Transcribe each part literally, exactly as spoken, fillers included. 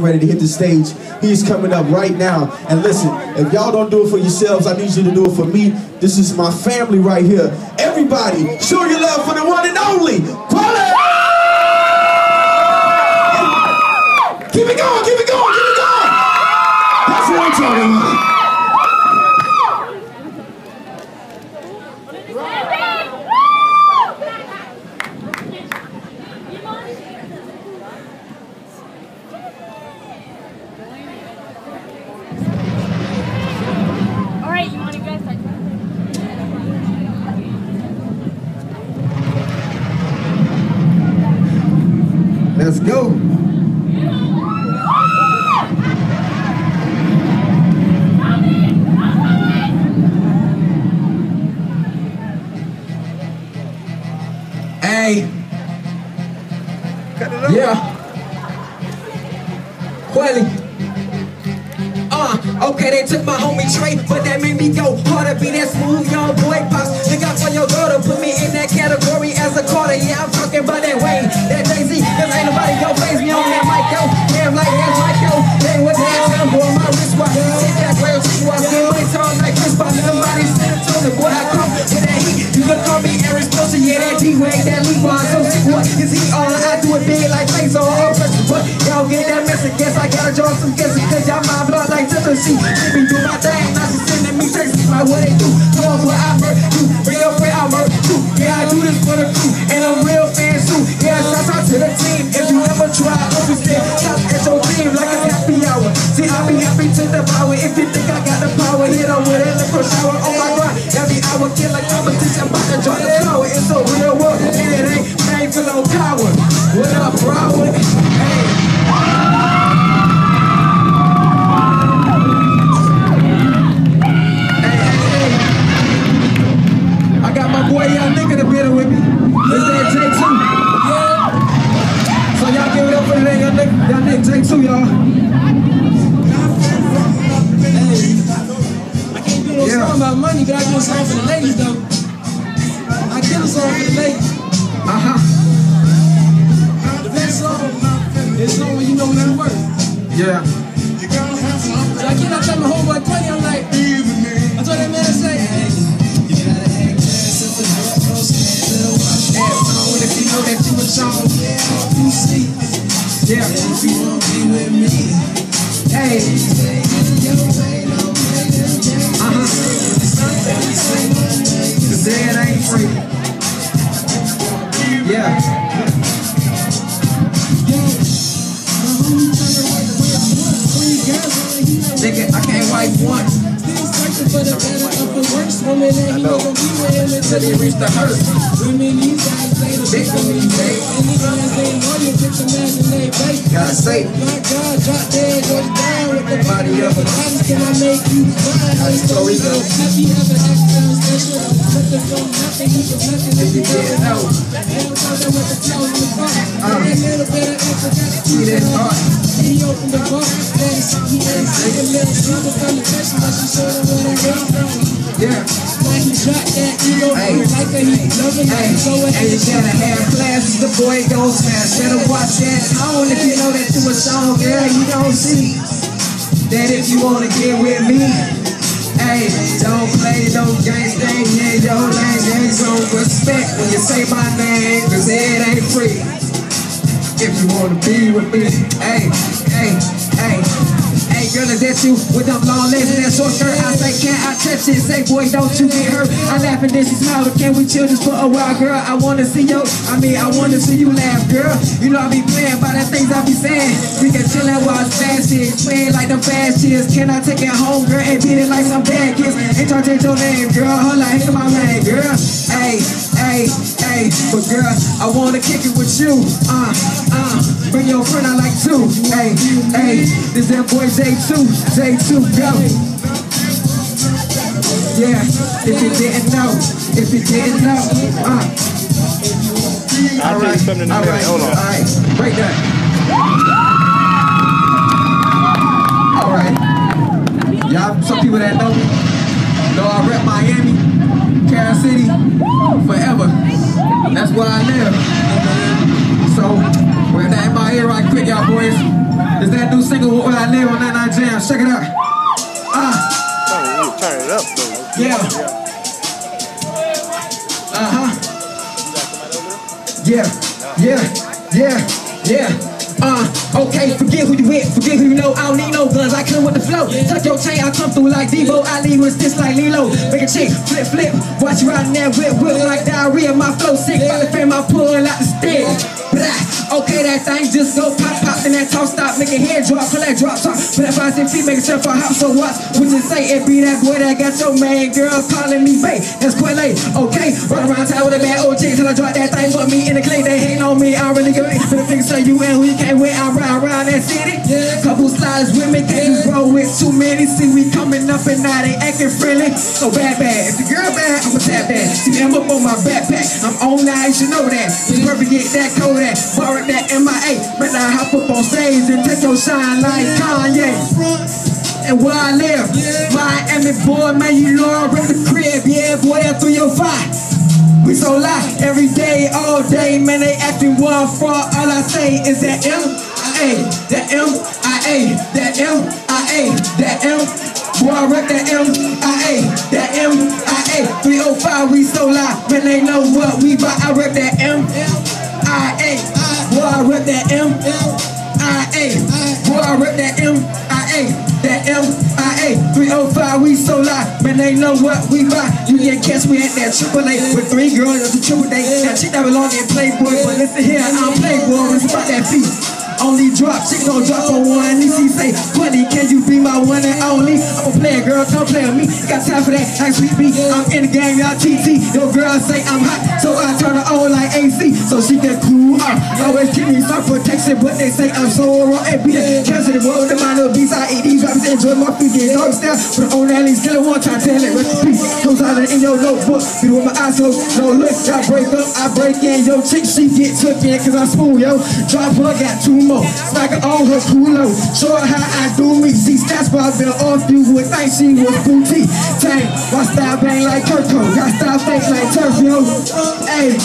ready to hit the stage. He's coming up right now. And listen, if y'all don't do it for yourselves, I need you to do it for me. This is my family right here. Everybody, show your love for the one and only Kweli! Keep it going, keep it going, keep it going! That's what I'm talking about. Let's go. Hey. Cut it up. Yeah. Kweli. Uh, okay, they took my homie Trey, but that made me go harder. Be that smooth young boy pops. Look out for your girl to put me in that category as a Carter. Yeah, I'm talking about that Wayne, that Jay-Z. Cause ain't nobody gon' face me on that mic, yo. Damn like that's like yo. Hey, what that time, boy, my wristwatch. Sit back, real watch. Get money tall like Chris Bosh. Somebody send it to the boy, I come with that heat. You can call me Aaron Spilson, yeah, that D-Wag, that Levi. So sick, what is he on? I do it big like face on all pressure. But y'all get that message, guess I gotta draw some guesses. Cause y'all my blood like Tennessee. Let me do my thing, now she sending me texts like what they do. Call what I murder you, bring your friend, I murder you. Yeah, I do this for the crew, and I'm real fan too. Yeah, shout out to the team. If you ever try, always stay shout at your team like a happy hour. See, I be happy to devour. If you think I got the power, hit on with it, let's shower. Oh my God, every hour kill like competition, about to draw the power. It's a real world, and it ain't made for no power. What up, Broward? Hey. Boy, y'all nigga the better with me. Is that J two? Yeah. So y'all give it up for that, y'all nigga, y'all nigga J two, y'all. Hey, I can't do no yeah. song about money, but I do a song for the ladies, though. I kill a song for the ladies. Uh-huh. The best song is a song when you know what you're worth. Yeah. So I cannot tell my homeboy Kweli, I'm like, I told that man, I say, if you know that you a song, you see. Yeah, if you won't be with me. Hey. Uh-huh. Cause it ain't free. Yeah. Nigga, I can't wipe one. For the better of the worst woman that he know gon' be with him until he reach the hurt. Women these guys play the big women, babe. Any guys they know you pick the man and they bake. Gotta say, my God, drop dead, go down with the body of a body. Can I make you cry? How the story go? Happy ever accident special. Nothing from nothing, you can nothing if you get out. Hell talking with the clothes in the car. That little better extra got to keep it hard. He opened the bar, then he ain't saying a little trouble from the person, but she showed him what I yeah. Now he dropped that ego like a heat loving that. And you gotta have classes, the boy gon' smash. Better watch that tone if you know that you a song, girl. You don't see that if you wanna get with me. Hey, don't play no games, thing, yeah, yo, name, ain't so respect when you say my name, cause it ain't free. If you wanna be with me, hey, hey, hey. Hey girl, is that you with them long legs and that short skirt? I say, can't I touch it? Say, boy, don't you get hurt. I laugh and then she smile, but can we chill just for a while, girl? I wanna see you, I mean, I wanna see you laugh, girl. You know I be playing by the things I be saying. We can chill and watch fast shit, playing like them fast shits. Can I take it home, girl, and beat it like some bad kids? Ain't trying to change your name, girl, hold on, hit my name, girl. Hey, hey, hey, but girl, I wanna kick it with you, uh, uh. Bring your friend, I like two. Hey, hey, this that boy J two, J two, go. Yeah, if you didn't know, if you didn't know, uh. All right, all right, hold on. All right, break that. All right, y'all, some people that know me, know I rep Miami, Carol City, forever. That's where I live. So, with that in my ear right quick, y'all boys, is that new single Where I Live on ninety-nine Jams. Check it out. Ah. Uh. Turn it up, though. Yeah. Uh-huh. Yeah. Yeah. Yeah. Yeah. Uh, okay, forget who you with, forget who you know. I don't need no guns, I come with the flow. Tuck your chain, I come through like Devo. I leave with this like Lilo. Make a chick, flip, flip. Watch you riding that whip, whip like diarrhea. My flow sick, by the fame, I pull out the stick. Blah. Okay, that thing just go pop, pop, and that top stop. Make a head drop, pull that drop top. Put that five, six feet, make a step for a hop. So watch what you say, it be that boy that got your main girl calling me babe. That's quite late, okay? Run around town with a bad O G till I drop that thing for me in the clay. They hating on me, I really give it. For the figure, say you and who you can't wait. I ride around that city. Yeah. Couple slides with me, can't just roll with too many. See, we coming up and now they acting friendly. So bad, bad. If the girl bad, I'ma tap that. See, I'm up on my backpack. I'm on now, you should know that. It's perfect, get that Kodak. Borrow that M I A. But I hop up on stage and take your shine like Kanye. And where I live, Miami boy, man, you know I rep the crib. Yeah, boy, that three oh five. We so live every day, all day, man, they acting one fraud. All I say is that M I A, that M I A, that M I A, that M. Boy, I rep that M I A, that M I A. three oh five, we so live, man, they know what we buy. I rep that M I A. Boy, I rep that M I A. Boy, I rep that M I A. That M I A. three oh five, we so live, man, they know what we buy. You can catch me at that triple A with three girls at the triple day. That chick that belong in Playboy, but listen here, I'm Playboy, it's about that beat. Only drop, chick don't drop on one. He say, Bunny, can you be my one and only? I'm a player, girl, come play with me. Got time for that, like sweet beat. I'm in the game, y'all T T. Your girl say I'm hot, so I turn her on like A C, so she can cool up. Always keep me some protection, but they say I'm so wrong. And be the cancer, the world, the mind of beats. I eat these drops, enjoy my food, get dog style. Put on that least, kill it one time, tell it, rest in peace. Comes out in your notebook, be with my eyes closed, no look. I break up, I break in. Yo, chick, she get took in, cause I'm smooth, yo. Drop her, got two more. Smack her on her culo. Show her how I do me. See stats, but I've been off you would think she was boutique. Tank, my style bang like Turco. Got style fake like Turf, yo. Hey.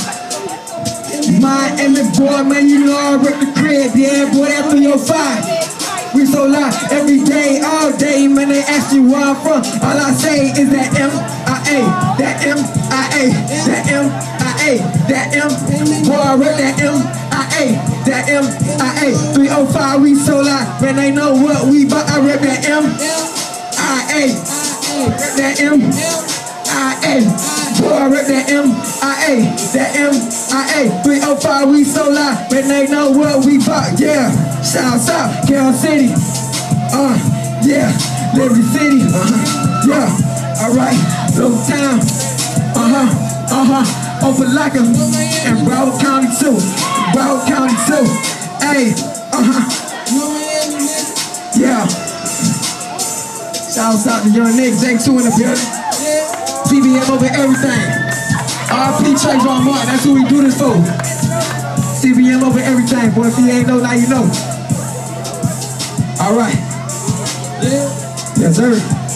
Miami boy, man, you know I rip the crib. Yeah, boy, that three oh five. We so live every day, all day, man, they ask you where I'm from. All I say is that M I A, that M I A, that M I A, that M. Boy, I rip that M I A, that M I A. three oh five, we so live, man, they know what we buy. I rip that M I A, rip that M I A. Boy, I rip that M I A, that M I A. three oh five, we so live, man, they know what we buy. Yeah, shout out, Carol City. Uh, yeah, Liberty City. Uh-huh, yeah, alright, Little Town. Uh-huh, uh-huh, Opelika and Broward County too. Broward County too. Hey, uh-huh. Yeah. Shouts out to Young Nick, J two in the building. T B M over everything. R P Trayvon Martin, that's who we do this for. C B M over everything, boy. If you ain't know, now you know. All right. Yes, sir.